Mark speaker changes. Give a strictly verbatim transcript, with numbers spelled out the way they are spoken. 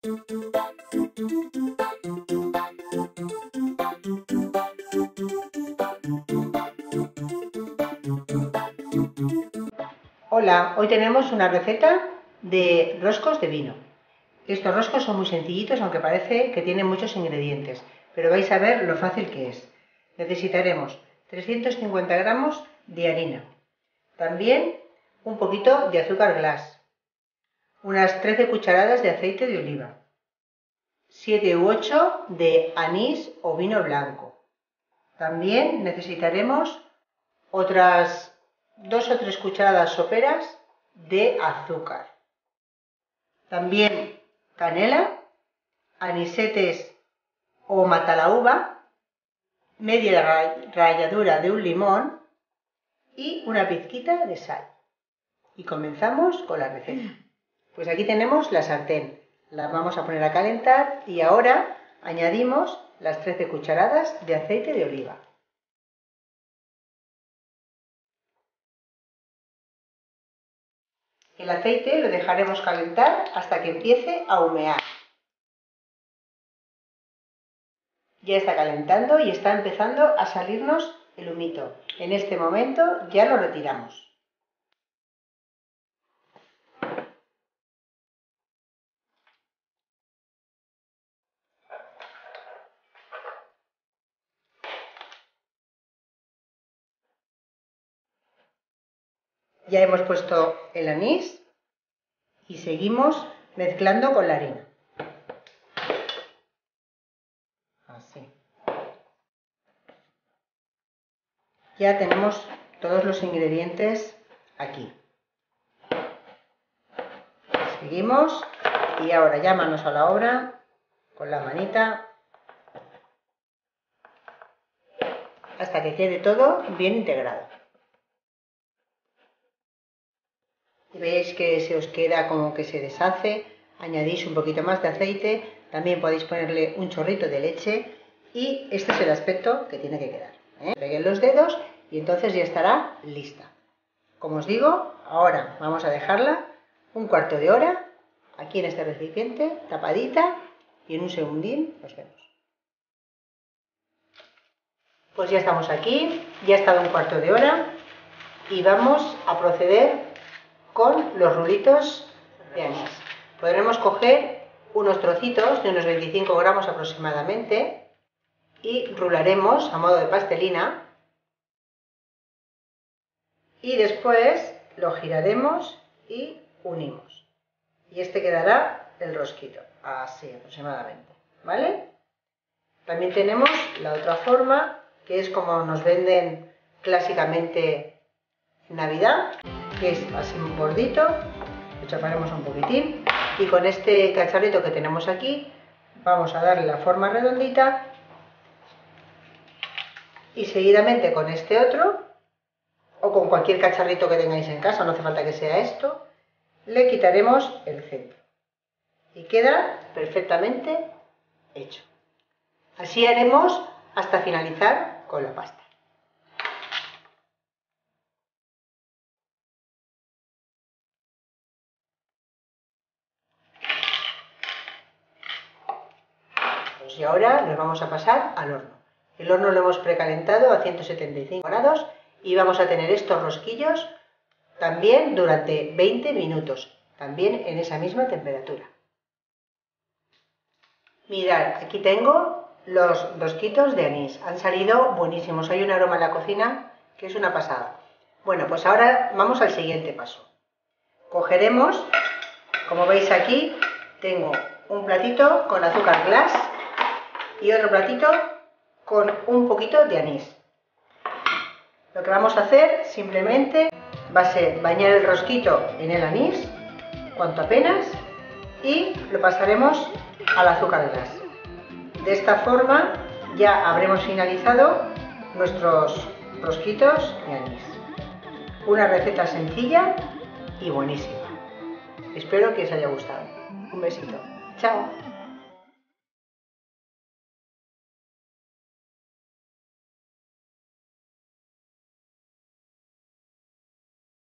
Speaker 1: Hola, hoy tenemos una receta de roscos de vino. Estos roscos son muy sencillitos, aunque parece que tienen muchos ingredientes, pero vais a ver lo fácil que es. Necesitaremos trescientos cincuenta gramos de harina, también un poquito de azúcar glass, unas trece cucharadas de aceite de oliva, siete u ocho de anís o vino blanco. También necesitaremos otras dos o tres cucharadas soperas de azúcar. También canela, anisetes o matalaúva, media ralladura de un limón y una pizquita de sal. Y comenzamos con la receta. Pues aquí tenemos la sartén. La vamos a poner a calentar y ahora añadimos las trece cucharadas de aceite de oliva. El aceite lo dejaremos calentar hasta que empiece a humear. Ya está calentando y está empezando a salirnos el humito. En este momento ya lo retiramos. Ya hemos puesto el anís y seguimos mezclando con la harina. Así. Ya tenemos todos los ingredientes aquí. Seguimos y ahora ya manos a la obra con la manita hasta que quede todo bien integrado. Y veis que se os queda como que se deshace, añadís un poquito más de aceite, también podéis ponerle un chorrito de leche y este es el aspecto que tiene que quedar. ¿eh? Peguen los dedos y entonces ya estará lista. Como os digo, ahora vamos a dejarla un cuarto de hora aquí en este recipiente, tapadita, y en un segundín nos vemos. Pues ya estamos aquí, ya ha estado un cuarto de hora y vamos a proceder con los rulitos de anís. Podremos coger unos trocitos de unos veinticinco gramos aproximadamente y rularemos a modo de pastelina y después lo giraremos y unimos. Y este quedará el rosquito, así aproximadamente, ¿vale? También tenemos la otra forma, que es como nos venden clásicamente en Navidad, que es así un gordito, lo chaparemos un poquitín y con este cacharrito que tenemos aquí vamos a darle la forma redondita y seguidamente con este otro o con cualquier cacharrito que tengáis en casa, no hace falta que sea esto, le quitaremos el centro y queda perfectamente hecho. Así haremos hasta finalizar con la pasta. Pues y ahora nos vamos a pasar al horno. El horno lo hemos precalentado a ciento setenta y cinco grados y vamos a tener estos rosquillos también durante veinte minutos, también en esa misma temperatura. Mirad, aquí tengo los rosquitos de anís, han salido buenísimos, hay un aroma en la cocina que es una pasada. Bueno, pues ahora vamos al siguiente paso. Cogeremos, como veis aquí, tengo un platito con azúcar glass y otro platito con un poquito de anís. Lo que vamos a hacer simplemente va a ser bañar el rosquito en el anís, cuanto apenas, y lo pasaremos al azúcar glass. De esta forma ya habremos finalizado nuestros rosquitos de anís. Una receta sencilla y buenísima. Espero que os haya gustado. Un besito. Chao.